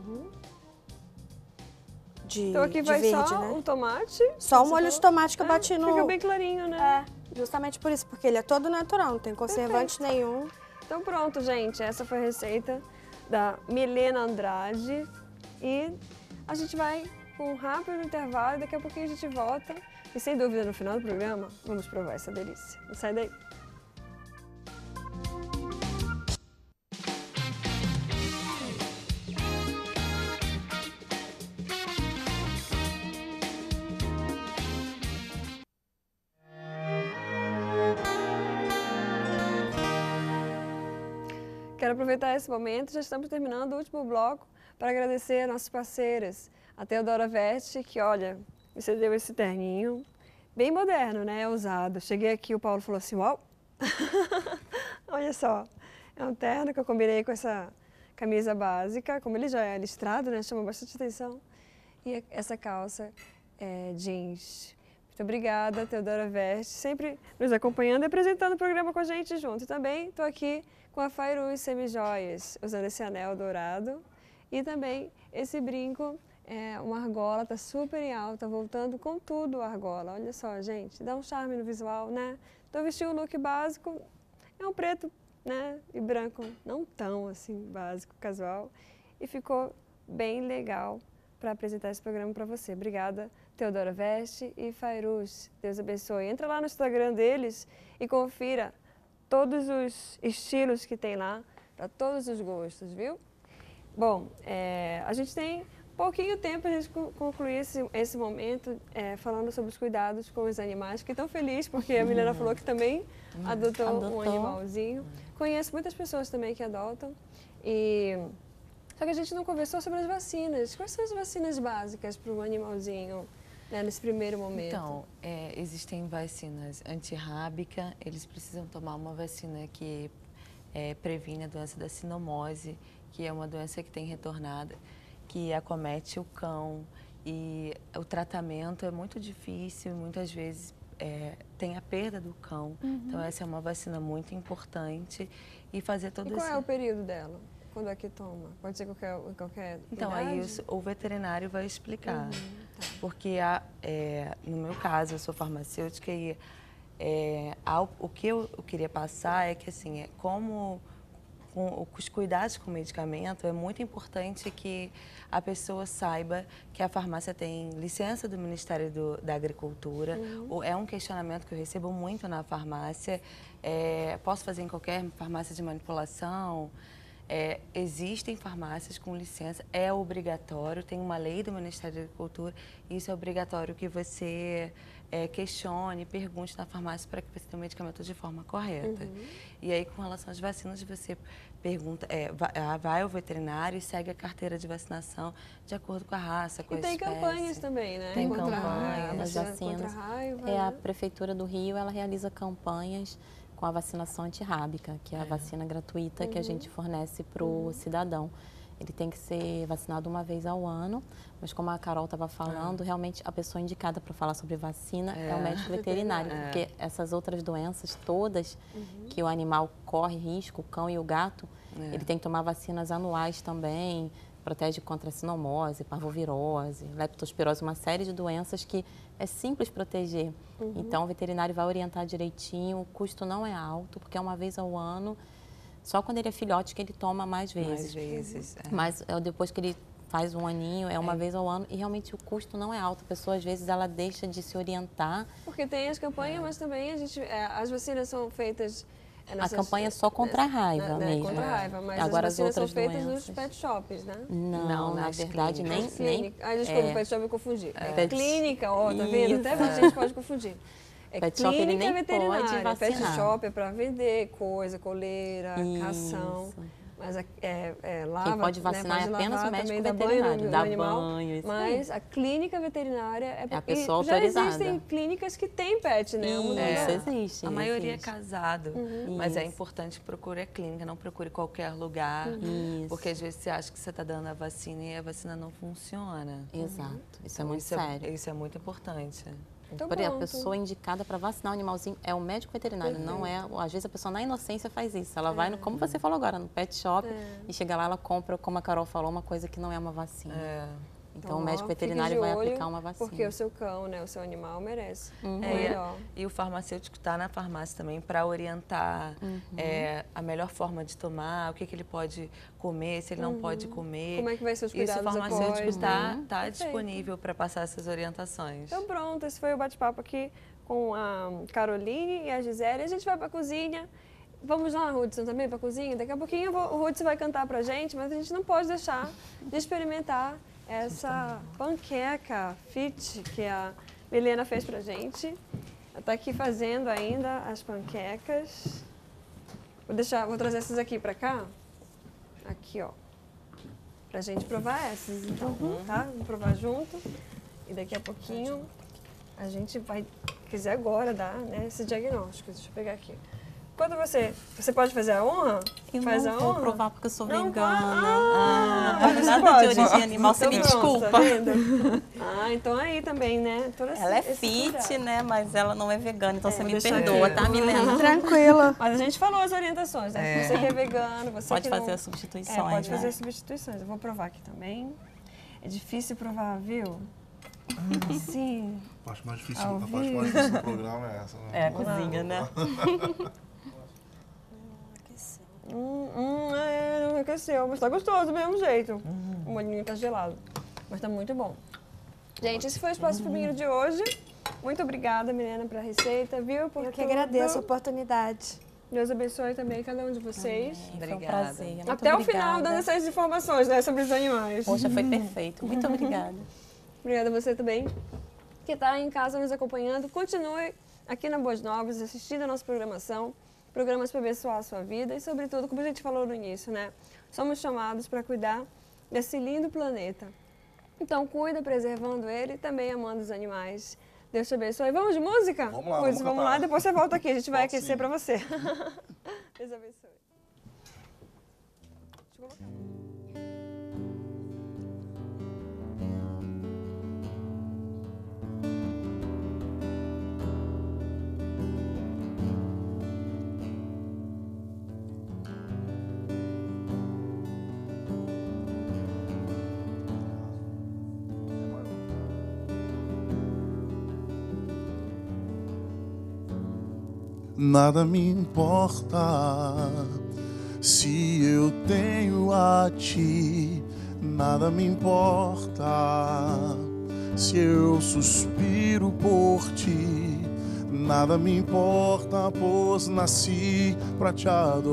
Então aqui vai verde, só né? o tomate. Só o você molho falou? de tomate que eu bati no... Fica bem clarinho, né? Justamente por isso, porque ele é todo natural, não tem conservante nenhum. Então pronto, gente. Essa foi a receita da Milena Andrade. E a gente vai com um rápido intervalo e daqui a pouquinho a gente volta. E sem dúvida, no final do programa, vamos provar essa delícia. Não sai daí. quero aproveitar esse momento, já estamos terminando o último bloco, para agradecer a nossas parceiras, a Teodora Veste, que, olha, me cedeu esse terninho, bem moderno, né, usado. Cheguei aqui, o Paulo falou assim, uau, olha só, é um terno que eu combinei com essa camisa básica, como ele já é listrado, né, chama bastante atenção, e essa calça jeans. Muito obrigada, Teodora Veste, sempre nos acompanhando e apresentando o programa com a gente junto. E também estou aqui com a Fairuz Semijoias, usando esse anel dourado e também esse brinco, uma argola, está super em alta, voltando com tudo a argola. Olha só, gente, dá um charme no visual, né? Então vesti um look básico, é um preto, né, e branco, não tão assim básico, casual, e ficou bem legal para apresentar esse programa para você. Obrigada, Teodora Veste e Fairuz. Deus abençoe. Entra lá no Instagram deles e confira todos os estilos que tem lá, para todos os gostos, viu? Bom, a gente tem pouquinho tempo para a gente concluir esse momento falando sobre os cuidados com os animais. Fiquei tão feliz porque a Milena falou que também adotou um animalzinho. Conheço muitas pessoas também que adotam. Só que a gente não conversou sobre as vacinas. Quais são as vacinas básicas para o animalzinho, né, nesse primeiro momento? Então, existem vacinas antirrábica, eles precisam tomar uma vacina que previne a doença da sinomose, que é uma doença que tem retornada, que acomete o cão. E o tratamento é muito difícil, muitas vezes tem a perda do cão. Então, essa é uma vacina muito importante. E fazer todo qual é o período dela? Quando é que toma? Pode ser qualquer Então, idade? aí o veterinário vai explicar. Tá. Porque, no meu caso, eu sou farmacêutica e o que eu queria passar é que, assim, com os cuidados com o medicamento, é muito importante que a pessoa saiba que a farmácia tem licença do Ministério da Agricultura. É um questionamento que eu recebo muito na farmácia. Posso fazer em qualquer farmácia de manipulação? Existem farmácias com licença, é obrigatório, tem uma lei do Ministério da Agricultura, e isso é obrigatório que você questione, pergunte na farmácia para que você tenha o medicamento de forma correta. E aí, com relação às vacinas, você pergunta, vai ao veterinário e segue a carteira de vacinação de acordo com a raça, com a espécie. E tem campanhas também, né? Tem contra campanhas. As vacinas. Contra a raiva, A né? Prefeitura do Rio, ela realiza campanhas com a vacinação antirrábica, que é a vacina gratuita que a gente fornece para o cidadão. Ele tem que ser vacinado uma vez ao ano, mas como a Carol estava falando, realmente a pessoa indicada para falar sobre vacina é o médico veterinário, porque essas outras doenças todas que o animal corre risco, o cão e o gato, ele tem que tomar vacinas anuais também, protege contra a sinomose, parvovirose, leptospirose, uma série de doenças que é simples proteger. Então, o veterinário vai orientar direitinho, o custo não é alto, porque é uma vez ao ano, só quando ele é filhote que ele toma mais vezes. Mas depois que ele faz um aninho, é uma vez ao ano, e realmente o custo não é alto. A pessoa, às vezes, ela deixa de se orientar. Porque tem as campanhas, mas também as vacinas são feitas... A campanha é só contra a raiva mesmo. Contra a raiva, mas agora, as vacinas as outras são feitas doenças nos pet shops, né? Não, na verdade, nem... Desculpa, pet shop eu confundi. Clínica, ó, tá vendo? Até a gente pode confundir. Pet shop ele nem veterinária. pode vacinar. Pet shop é para vender coisa, coleira, ração. Mas lava, quem pode vacinar pode é apenas o médico também, veterinário, dá dá animal, banho, isso mas a clínica veterinária é a pessoa já autorizada. existem clínicas que têm pet, né? Isso existe. A maioria é casado, mas é importante que procure a clínica, não procure qualquer lugar, porque às vezes você acha que você está dando a vacina e a vacina não funciona. Exato, isso é muito sério. Isso é muito importante. A pessoa indicada para vacinar o animalzinho é o médico veterinário, não é... Às vezes a pessoa na inocência faz isso, ela vai, como você falou agora, no pet shop e chega lá, ela compra, como a Carol falou, uma coisa que não é uma vacina. Então o médico veterinário vai aplicar uma vacina. Porque o seu cão, né, o seu animal merece. E o farmacêutico está na farmácia também para orientar a melhor forma de tomar, o que ele pode comer, se ele não pode comer. Como é que vai ser os cuidados após. Isso o farmacêutico está Perfeito. Disponível para passar essas orientações. Então pronto, esse foi o bate-papo aqui com a Caroline e a Gisele. A gente vai para a cozinha. Vamos lá, Hudson, também para a cozinha? Daqui a pouquinho o Hudson vai cantar para a gente, mas a gente não pode deixar de experimentar essa panqueca fit que a Milena fez pra gente. Ela está aqui fazendo ainda as panquecas. Vou trazer essas aqui para cá. aqui, ó, pra gente provar essas, então, tá? Vamos provar junto e daqui a pouquinho a gente vai, quiser agora dar, né, esse diagnóstico. Deixa eu pegar aqui. Quando você pode fazer a honra? Eu Faz não a vou honra? provar porque eu sou Não, vegana. mas você Nada pode. de origem animal, você me Então pronto, desculpa. tá vendo? Então aí também, né? Ela é fit, né? Mas ela não é vegana, então você me deixa perdoa, aqui. tá, Milena? Tranquila. Mas a gente falou as orientações, né? Você que é vegano, você Pode que fazer não... as substituições, pode fazer né? as substituições. Eu vou provar aqui também. É difícil provar, viu? Sim. A parte mais difícil, Ao a parte mais vivo. difícil do programa é essa, né? É, a cozinha, né? Não aqueceu, mas tá gostoso do mesmo jeito. O molhinho tá gelado, mas tá muito bom. Gente, esse foi o Espaço Feminino de hoje. Muito obrigada, Milena, pela receita, viu? Por Eu que tudo. agradeço a oportunidade. Deus abençoe também cada um de vocês. Foi um prazer. Muito Até o obrigada. final, dando essas informações, né, sobre os animais. Poxa, foi perfeito. Muito obrigada. Obrigada a você também, que está em casa nos acompanhando. Continue aqui na Boas Novas, assistindo a nossa programação, programas para abençoar a sua vida e, sobretudo, como a gente falou no início, né? Somos chamados para cuidar desse lindo planeta. Então, cuida preservando ele e também amando os animais. Deus te abençoe. Vamos de música? Vamos lá, Pois, vamos lá, cantar. depois você volta aqui, a gente vai Volto aquecer sim. para você. Deus abençoe. Deixa eu colocar. Nada me importa se eu tenho a ti. Nada me importa se eu suspiro por ti. Nada me importa, pois nasci pra te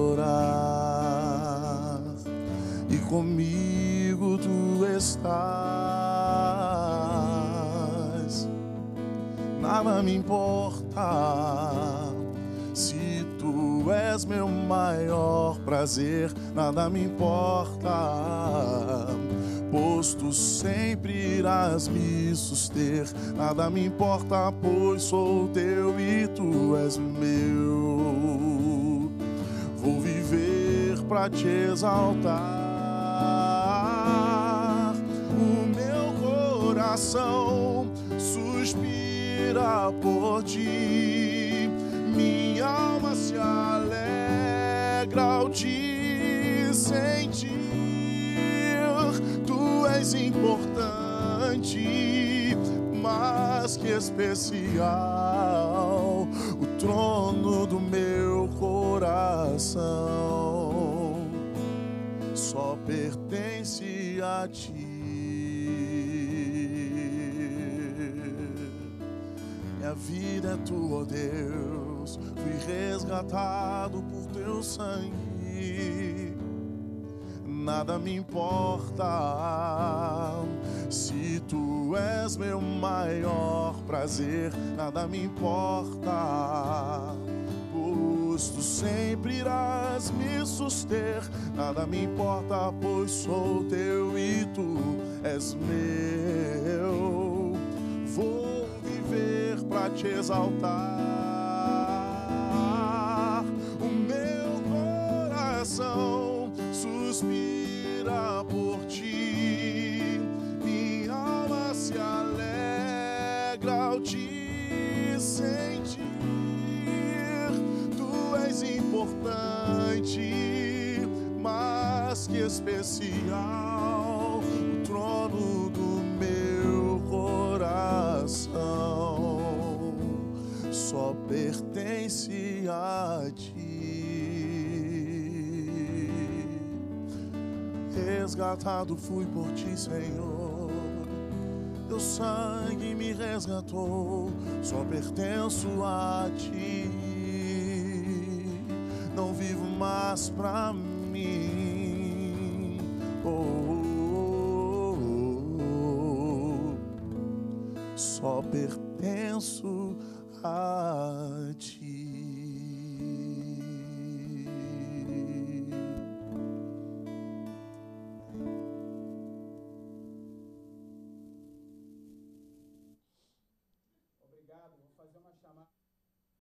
adorar. E comigo tu estás. Nada me importa se tu és meu maior prazer. Nada me importa, pois tu sempre irás me suster. Nada me importa, pois sou teu e tu és meu. Vou viver pra te exaltar. O meu coração suspira por ti. Minha alma se alegra ao te sentir. Tu és importante, mas que especial, o trono do meu coração só pertence a ti. Minha vida é tua, ó Deus, fui resgatado por teu sangue. Nada me importa se tu és meu maior prazer. Nada me importa, pois tu sempre irás me suster. Nada me importa, pois sou teu e tu és meu. Vou viver pra te exaltar. O meu coração suspira por ti. Minha alma se alegra ao te sentir. Tu és importante, mas que especial, o trono do meu coração só pertence a ti. Resgatado fui por ti, Senhor. Teu sangue me resgatou, só pertenço a ti. Não vivo mais pra mim. Só pertenço a ti.